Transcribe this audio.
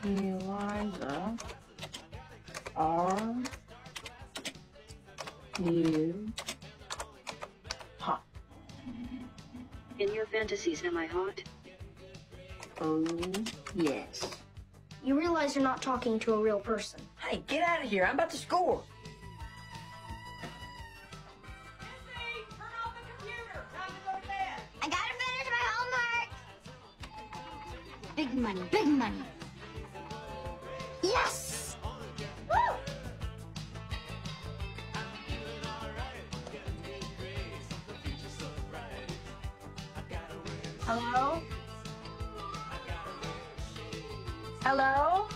Eliza, are you hot? In your fantasies, am I hot? Oh, yes. You realize you're not talking to a real person. Hey, get out of here. I'm about to score. Turn off the computer. Time to go to bed. I gotta finish my homework. Big money, big money. Yes! Woo! Hello? Hello?